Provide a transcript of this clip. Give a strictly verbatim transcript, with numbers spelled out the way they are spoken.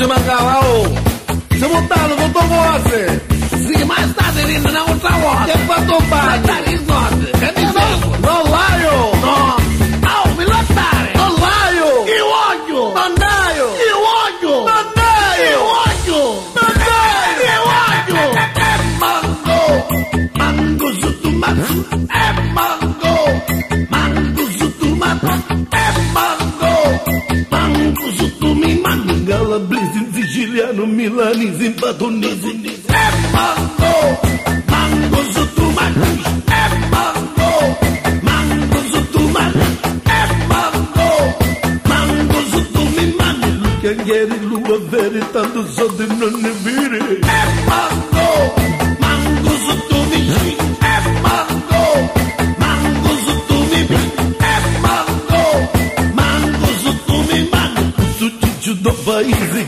de Mangalau. Se botar, não voltou você. Sim, mais tarde ainda na outra hora. Que pra tomar? Vai estar em sorte. Quer dizer? Não laio. Não. Ao me lotare. Não laio. E ódio. Mandaio. E ódio. Mandaio. E ódio. Mandaio. E ódio. É mango. Mango zutumato. É mango. Mango zutumato. É mango. Mango zutumi mango. Gala, Blizin, Siciliano, Milanese, Empadonese. É mango. Mango zutumato. É mango. Mango zutumato. É mango. Mango zutumi mango. Cangheri, lua, veritando, só de non ne vire. É mango. Mango zutumi. É mango. Mango zutumi. É mango. Mango zutumi mango. O sutício do país.